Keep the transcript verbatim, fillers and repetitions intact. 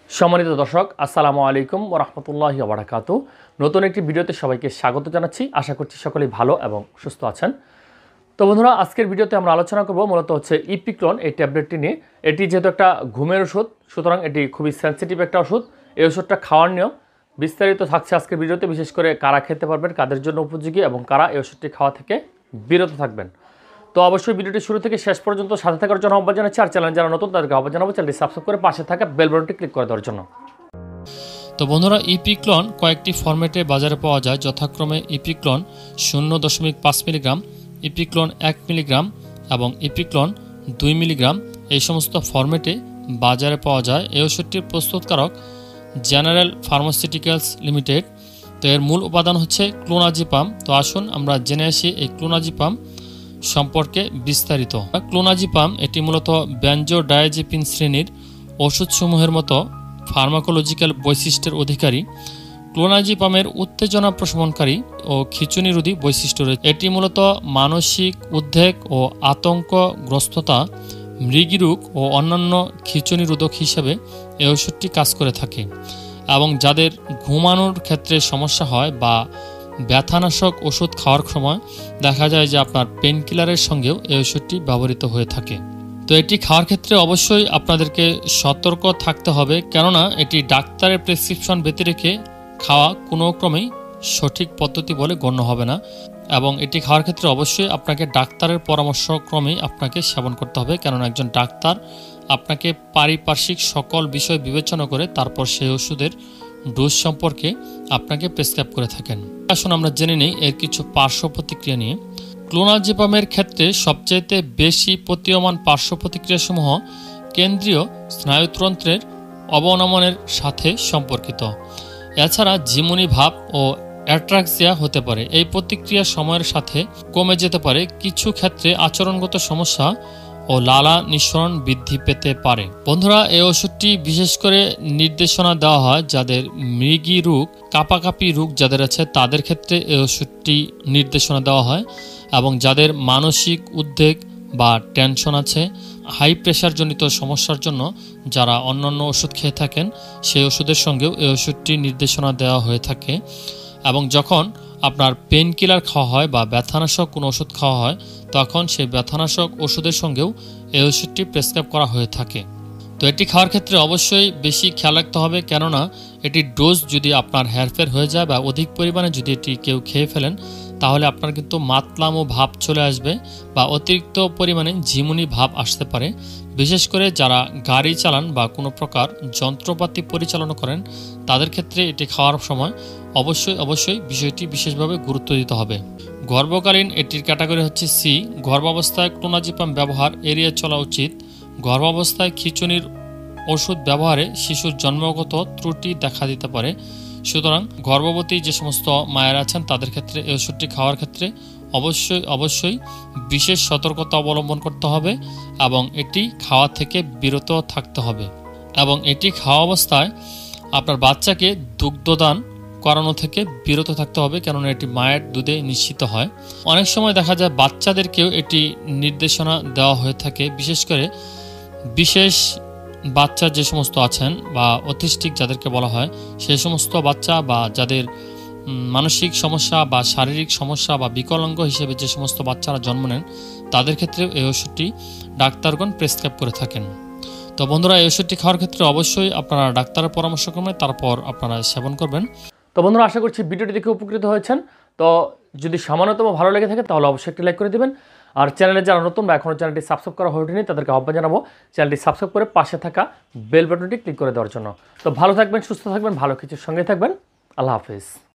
সম্মানিত দর্শক আসসালামু আলাইকুম ওয়া রাহমাতুল্লাহি ওয়া বারাকাতুহু। নতুন একটি ভিডিওতে সবাইকে স্বাগত জানাচ্ছি। আশা করছি সকলেই ভালো এবং সুস্থ আছেন। তো বন্ধুরা, আজকের ভিডিওতে আমরা আলোচনা করব মূলত হচ্ছে ইপিক্লোন এই ট্যাবলেটটি নিয়ে। এটি যেহেতু একটা ঘুমের ওষুধ, সুতরাং এটি খুবই সেন্সিটিভ একটা ওষুধ। এই ওষুধটা খাওয়ার নিয়ম বিস্তারিত থাকছে আজকের ভিডিওতে, বিশেষ করে কারা খেতে পারবেন, কাদের জন্য উপযোগী এবং কারা এই ওষুধটি খাওয়া থেকে বিরত থাকবেন। তো অবশ্যই ভিডিওটি শুরু থেকে শেষ পর্যন্ত সাথে থাকার জন্য আহ্বান জানাচ্ছি। আর চ্যানেল যারা নতুন তাদেরকে আহ্বান জানাবো চ্যানেলটি সাবস্ক্রাইব করে পাশে থাকা বেল বাটনটি ক্লিক করে দেওয়ার জন্য। তো বন্ধুরা, ইপিক্লোন কয়েকটি ফরম্যাটে বাজারে পাওয়া যায়, যথাক্রমে ইপিক্লোন শূন্য দশমিক পাঁচ মিলিগ্রাম, ইপিক্লোন এক মিলিগ্রাম এবং ইপিক্লোন দুই মিলিগ্রাম। এই সমস্ত ফরম্যাটে বাজারে পাওয়া যায়। এই ওষুধটির প্রস্তুতকারক জেনারেল ফার্মাসিউটিক্যালস লিমিটেড। তো এর মূল উপাদান হচ্ছে ক্লোনাজিপাম। তো আসুন আমরা জেনে আসি এই ক্লোনাজিপাম সম্পর্কে বিস্তারিত। ক্লোনাজিপাম এটি মূলত বেনজোডায়াজেপিন শ্রেণীর ওষুধসমূহের মতো ফার্মাকোলজিক্যাল বৈশিষ্ট্যের অধিকারী। ক্লোনাজিপামের উত্তেজনা প্রশমনকারী ও খিঁচুনিরোধী বৈশিষ্ট্য রয়েছে। এটি মূলত মানসিক উদ্বেগ ও আতঙ্কগ্রস্ততা, মৃগীরোগ ও অন্যান্য খিঁচুনিরোধক হিসেবে এই ওষুধটি কাজ করে থাকে। এবং যাদের ঘুমানোর ক্ষেত্রে সমস্যা হয় বা ব্যথানাশক ওষুধ খাওয়ার সময় দেখা যায় যে আপনার পেনকিলারের সঙ্গেও এই ওষুধটি ব্যবহৃত হয়ে থাকে। তো এটি খাওয়ার ক্ষেত্রে অবশ্যই আপনাদেরকে সতর্ক থাকতে হবে, কেননা এটি ডাক্তারের প্রেসক্রিপশন ব্যতি রেখে খাওয়া কোনো ক্রমেই সঠিক পদ্ধতি বলে গণ্য হবে না। এবং এটি খাওয়ার ক্ষেত্রে অবশ্যই আপনাকে ডাক্তারের পরামর্শক্রমেই আপনাকে সেবন করতে হবে, কেননা একজন ডাক্তার আপনাকে পারিপার্শ্বিক সকল বিষয় বিবেচনা করে তারপর সেই ওষুধের ডোজ সম্পর্কে আপনাকে প্রেসক্রাইব করে থাকেন। আসুন আমরা জেনে নিই এর কিছু পার্শ্ব প্রতিক্রিয়া নিয়ে। ক্লোনাজিপামের ক্ষেত্রে সবচাইতে বেশি প্রতীয়মান পার্শ্ব প্রতিক্রিয়াসমূহ কেন্দ্রীয় স্নায়ুতন্ত্রের অবনমনের সাথে সম্পর্কিত। এছাড়া ঝিমুনি ভাব ও অ্যাট্রাক্সিয়া হতে পারে। এই প্রতিক্রিয়া সময়ের সাথে কমে যেতে পারে। কিছু ক্ষেত্রে আচরণগত সমস্যা ও লালা নিঃসরণ বৃদ্ধি পেতে পারে। বন্ধুরা, এই ওষুধটি বিশেষ করে নির্দেশনা দেওয়া হয় যাদের মৃগী রোগ, কাঁপাকাঁপি রোগ যাদের আছে তাদের ক্ষেত্রে এই ওষুধটি নির্দেশনা দেওয়া হয়। এবং যাদের মানসিক উদ্বেগ বা টেনশন আছে, হাই প্রেশারজনিত সমস্যার জন্য যারা অন্যান্য ওষুধ খেয়ে থাকেন সেই ওষুধের সঙ্গেও এই ওষুধটি নির্দেশনা দেওয়া হয়ে থাকে। এবং যখন আপনার পেন কিলার খাওয়া হয় বা ব্যথানাশক কোনো ওষুধ খাওয়া হয় তখন সেই ব্যথানাশক ওষুধের সঙ্গেও এই ওষুধটি প্রেসক্রাইব করা হয়ে থাকে। তো এটি খাওয়ার ক্ষেত্রে অবশ্যই বেশি খেয়াল রাখতে হবে, কেননা এটির ডোজ যদি আপনার হেরফের হয়ে যায় বা অধিক পরিমাণে যদি এটি কেউ খেয়ে ফেলেন তাহলে আপনার কিন্তু মাতলাম ও ভাব চলে আসবে বা অতিরিক্ত পরিমাণে ঝিমুনি ভাব আসতে পারে। বিশেষ করে যারা গাড়ি চালান বা কোনো প্রকার যন্ত্রপাতি পরিচালনা করেন তাদের ক্ষেত্রে এটি খাওয়ার সময় অবশ্যই অবশ্যই বিষয়টি বিশেষভাবে গুরুত্ব দিতে হবে। গর্ভকালীন এটির ক্যাটাগরি হচ্ছে সি। গর্ভাবস্থায় ক্লোনাজিপাম ব্যবহার এড়িয়ে চলা উচিত। গর্ভাবস্থায় খিঁচুনির ওষুধ ব্যবহারে শিশুর জন্মগত ত্রুটি দেখা দিতে পারে। সুতরাং গর্ভবতী যে সমস্ত মায়েরা আছেন তাদের ক্ষেত্রে এই ওষুধটি খাওয়ার ক্ষেত্রে অবশ্যই অবশ্যই বিশেষ সতর্কতা অবলম্বন করতে হবে এবং এটি খাওয়া থেকে বিরত থাকতে হবে। এবং এটি খাওয়া অবস্থায় আপনার বাচ্চাকে দুগ্ধদান করানো থেকে বিরত থাকতে হবে, কেননা এটি মায়ের দুধে নিশ্চিত হয়। অনেক সময় দেখা যায় বাচ্চাদেরকেও এটি নির্দেশনা দেওয়া হয়ে থাকে, বিশেষ করে বিশেষ বাচ্চা যে সমস্ত আছেন বা অটিস্টিক যাদেরকে বলা হয় সেই সমস্ত বাচ্চা বা যাদের মানসিক সমস্যা বা শারীরিক সমস্যা বা বিকলাঙ্গ হিসেবে যে সমস্ত বাচ্চারা জন্ম নেন তাদের ক্ষেত্রে এই ওষুধটি ডাক্তারগণ প্রেসক্রাইব করে থাকেন। তো বন্ধুরা, এই ওষুধটি খাওয়ার ক্ষেত্রে অবশ্যই আপনারা ডাক্তারের পরামর্শক্রমে তারপর আপনারা সেবন করবেন। তো বন্ধুরা, আশা করছি ভিডিওটি দেখে উপকৃত হয়েছেন। তো যদি সামান্যতম ভালো লেগে থাকে তাহলে অবশ্যই একটি লাইক করে দেবেন। আর চ্যানেলে যারা নতুন বা এখনও চ্যানেলটি সাবস্ক্রাইব করা হয়ে ওঠেনি তাদেরকে আহ্বান জানাবো চ্যানেলটি সাবস্ক্রাইব করে পাশে থাকা বেল বাটনটি ক্লিক করে দেওয়ার জন্য। তো ভালো থাকবেন, সুস্থ থাকবেন, ভালো কিছুর সঙ্গে থাকবেন। আল্লাহ হাফিজ।